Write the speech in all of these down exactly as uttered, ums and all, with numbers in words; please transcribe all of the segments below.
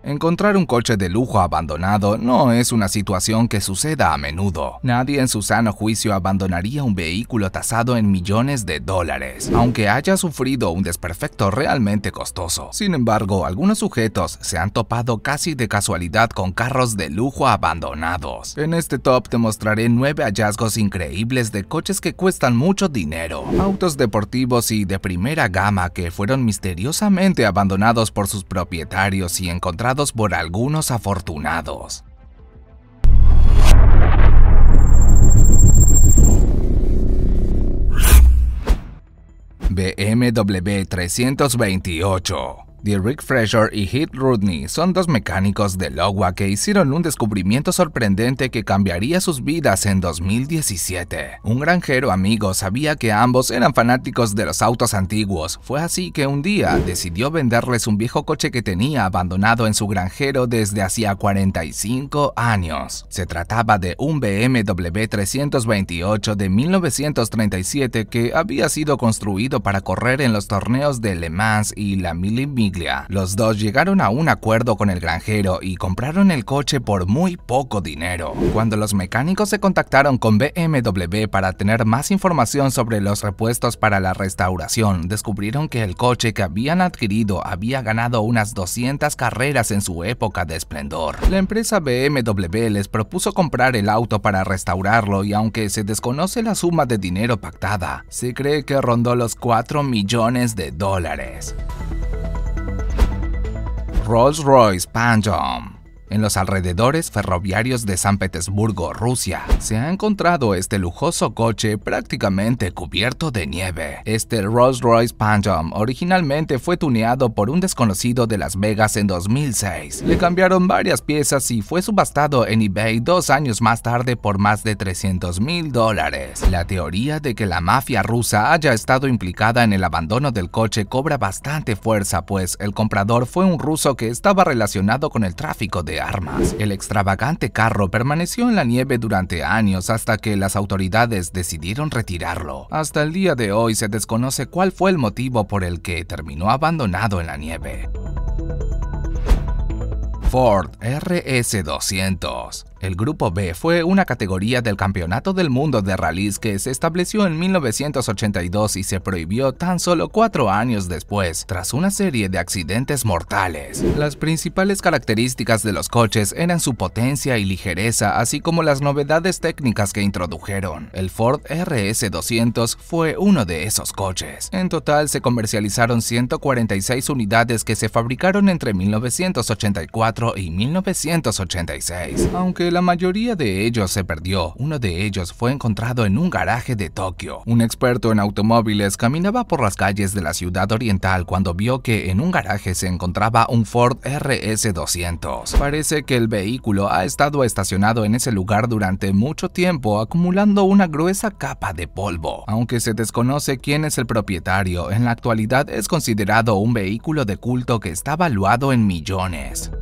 Encontrar un coche de lujo abandonado no es una situación que suceda a menudo. Nadie en su sano juicio abandonaría un vehículo tasado en millones de dólares, aunque haya sufrido un desperfecto realmente costoso. Sin embargo, algunos sujetos se han topado casi de casualidad con carros de lujo abandonados. En este top te mostraré nueve hallazgos increíbles de coches que cuestan mucho dinero, autos deportivos y de primera gama que fueron misteriosamente abandonados por sus propietarios y encontrados por algunos afortunados. B M W trescientos veintiocho. Rick Fraser y Heath Rudney son dos mecánicos de Iowa que hicieron un descubrimiento sorprendente que cambiaría sus vidas en dos mil diecisiete. Un granjero amigo sabía que ambos eran fanáticos de los autos antiguos. Fue así que un día decidió venderles un viejo coche que tenía abandonado en su granjero desde hacía cuarenta y cinco años. Se trataba de un B M W trescientos veintiocho de mil novecientos treinta y siete que había sido construido para correr en los torneos de Le Mans y la Mille Miglia. Los dos llegaron a un acuerdo con el granjero y compraron el coche por muy poco dinero. Cuando los mecánicos se contactaron con B M W para tener más información sobre los repuestos para la restauración, descubrieron que el coche que habían adquirido había ganado unas doscientas carreras en su época de esplendor. La empresa B M W les propuso comprar el auto para restaurarlo y aunque se desconoce la suma de dinero pactada, se cree que rondó los cuatro millones de dólares. Rolls-Royce Phantom. En los alrededores ferroviarios de San Petersburgo, Rusia, se ha encontrado este lujoso coche prácticamente cubierto de nieve. Este Rolls-Royce Phantom originalmente fue tuneado por un desconocido de Las Vegas en dos mil seis. Le cambiaron varias piezas y fue subastado en eBay dos años más tarde por más de trescientos mil dólares. La teoría de que la mafia rusa haya estado implicada en el abandono del coche cobra bastante fuerza, pues el comprador fue un ruso que estaba relacionado con el tráfico de armas. El extravagante carro permaneció en la nieve durante años hasta que las autoridades decidieron retirarlo. Hasta el día de hoy se desconoce cuál fue el motivo por el que terminó abandonado en la nieve. Ford R S doscientos. El Grupo B fue una categoría del Campeonato del Mundo de Rallys que se estableció en mil novecientos ochenta y dos y se prohibió tan solo cuatro años después, tras una serie de accidentes mortales. Las principales características de los coches eran su potencia y ligereza, así como las novedades técnicas que introdujeron. El Ford R S doscientos fue uno de esos coches. En total se comercializaron ciento cuarenta y seis unidades que se fabricaron entre mil novecientos ochenta y cuatro y mil novecientos ochenta y seis. Aunque la mayoría de ellos se perdió, uno de ellos fue encontrado en un garaje de Tokio. Un experto en automóviles caminaba por las calles de la ciudad oriental cuando vio que en un garaje se encontraba un Ford R S doscientos. Parece que el vehículo ha estado estacionado en ese lugar durante mucho tiempo, acumulando una gruesa capa de polvo. Aunque se desconoce quién es el propietario, en la actualidad es considerado un vehículo de culto que está valuado en millones.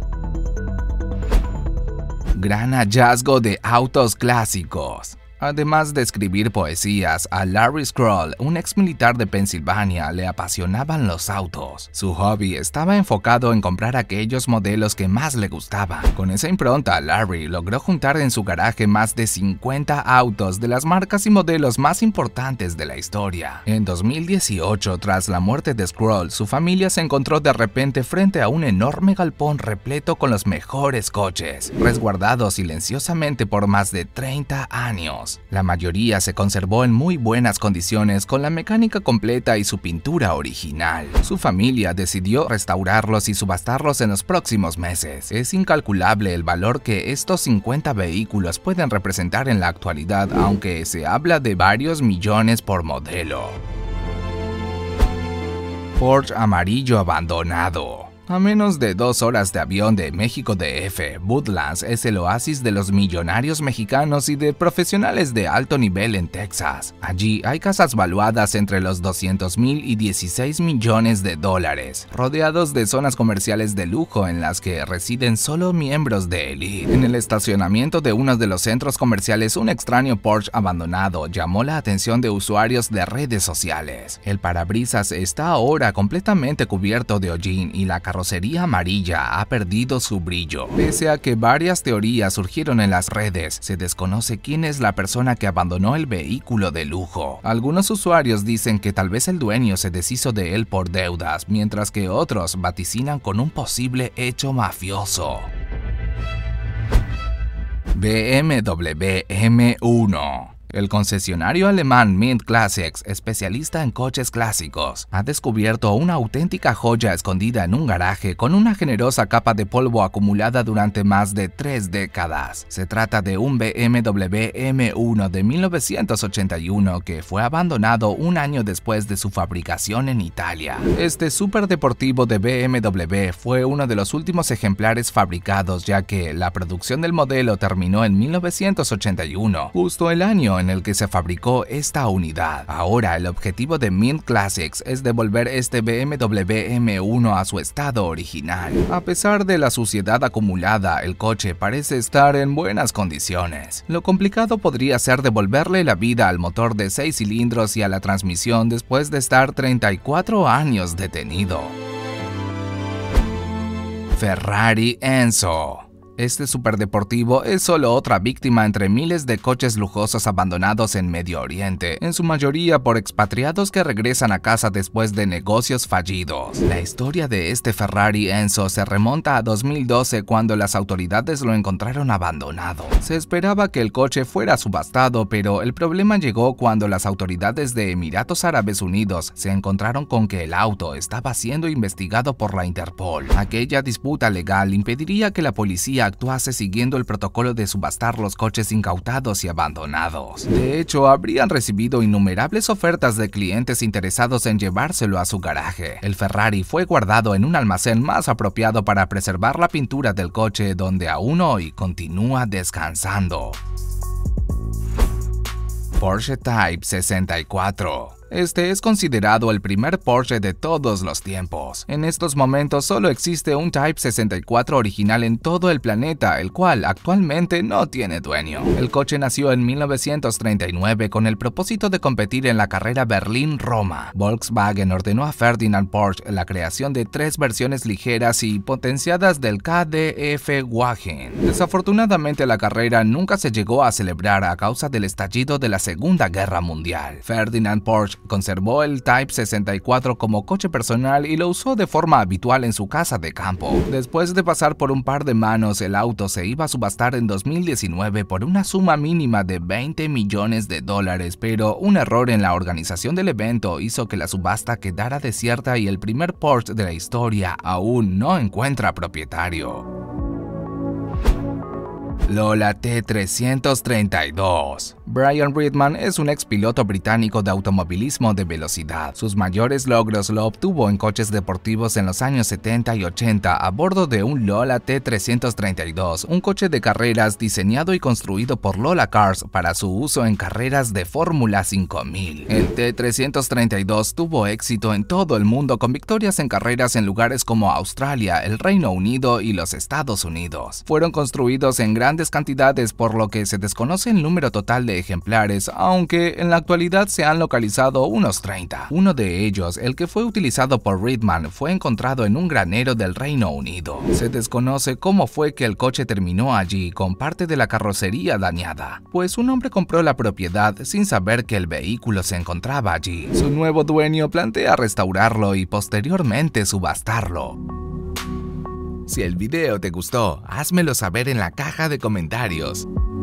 Gran hallazgo de autos clásicos. Además de escribir poesías, a Larry Scroll, un ex militar de Pensilvania, le apasionaban los autos. Su hobby estaba enfocado en comprar aquellos modelos que más le gustaban. Con esa impronta, Larry logró juntar en su garaje más de cincuenta autos de las marcas y modelos más importantes de la historia. En dos mil dieciocho, tras la muerte de Scroll, su familia se encontró de repente frente a un enorme galpón repleto con los mejores coches, resguardados silenciosamente por más de treinta años. La mayoría se conservó en muy buenas condiciones con la mecánica completa y su pintura original. Su familia decidió restaurarlos y subastarlos en los próximos meses. Es incalculable el valor que estos cincuenta vehículos pueden representar en la actualidad, aunque se habla de varios millones por modelo. Porsche amarillo abandonado. A menos de dos horas de avión de México D F, Woodlands es el oasis de los millonarios mexicanos y de profesionales de alto nivel en Texas. Allí hay casas valuadas entre los doscientos mil y dieciséis millones de dólares, rodeados de zonas comerciales de lujo en las que residen solo miembros de élite. En el estacionamiento de uno de los centros comerciales, un extraño Porsche abandonado llamó la atención de usuarios de redes sociales. El parabrisas está ahora completamente cubierto de hollín y la carrocería carrocería amarilla ha perdido su brillo. Pese a que varias teorías surgieron en las redes, se desconoce quién es la persona que abandonó el vehículo de lujo. Algunos usuarios dicen que tal vez el dueño se deshizo de él por deudas, mientras que otros vaticinan con un posible hecho mafioso. B M W M uno. El concesionario alemán Mint Classics, especialista en coches clásicos, ha descubierto una auténtica joya escondida en un garaje con una generosa capa de polvo acumulada durante más de tres décadas. Se trata de un B M W M uno de mil novecientos ochenta y uno que fue abandonado un año después de su fabricación en Italia. Este superdeportivo de B M W fue uno de los últimos ejemplares fabricados, ya que la producción del modelo terminó en mil novecientos ochenta y uno, justo el año en el que se fabricó esta unidad. Ahora el objetivo de Mint Classics es devolver este B M W M uno a su estado original. A pesar de la suciedad acumulada, el coche parece estar en buenas condiciones. Lo complicado podría ser devolverle la vida al motor de seis cilindros y a la transmisión después de estar treinta y cuatro años detenido. Ferrari Enzo. Este superdeportivo es solo otra víctima entre miles de coches lujosos abandonados en Medio Oriente, en su mayoría por expatriados que regresan a casa después de negocios fallidos. La historia de este Ferrari Enzo se remonta a dos mil doce, cuando las autoridades lo encontraron abandonado. Se esperaba que el coche fuera subastado, pero el problema llegó cuando las autoridades de Emiratos Árabes Unidos se encontraron con que el auto estaba siendo investigado por la Interpol. Aquella disputa legal impediría que la policía actuase siguiendo el protocolo de subastar los coches incautados y abandonados. De hecho, habrían recibido innumerables ofertas de clientes interesados en llevárselo a su garaje. El Ferrari fue guardado en un almacén más apropiado para preservar la pintura del coche, donde aún hoy continúa descansando. Porsche Type sesenta y cuatro. Este es considerado el primer Porsche de todos los tiempos. En estos momentos solo existe un Type sesenta y cuatro original en todo el planeta, el cual actualmente no tiene dueño. El coche nació en mil novecientos treinta y nueve con el propósito de competir en la carrera Berlín-Roma. Volkswagen ordenó a Ferdinand Porsche la creación de tres versiones ligeras y potenciadas del K D F Wagen. Desafortunadamente, la carrera nunca se llegó a celebrar a causa del estallido de la Segunda Guerra Mundial. Ferdinand Porsche conservó el Type sesenta y cuatro como coche personal y lo usó de forma habitual en su casa de campo. Después de pasar por un par de manos, el auto se iba a subastar en dos mil diecinueve por una suma mínima de veinte millones de dólares, pero un error en la organización del evento hizo que la subasta quedara desierta y el primer Porsche de la historia aún no encuentra propietario. Lola T trescientos treinta y dos. Brian Reedman es un ex piloto británico de automovilismo de velocidad. Sus mayores logros lo obtuvo en coches deportivos en los años setenta y ochenta a bordo de un Lola T trescientos treinta y dos, un coche de carreras diseñado y construido por Lola Cars para su uso en carreras de Fórmula cinco mil. El T trescientos treinta y dos tuvo éxito en todo el mundo, con victorias en carreras en lugares como Australia, el Reino Unido y los Estados Unidos. Fueron construidos en grandes cantidades, por lo que se desconoce el número total de ejemplares, aunque en la actualidad se han localizado unos treinta. Uno de ellos, el que fue utilizado por Reedman, fue encontrado en un granero del Reino Unido. Se desconoce cómo fue que el coche terminó allí con parte de la carrocería dañada, pues un hombre compró la propiedad sin saber que el vehículo se encontraba allí. Su nuevo dueño plantea restaurarlo y posteriormente subastarlo. Si el video te gustó, házmelo saber en la caja de comentarios.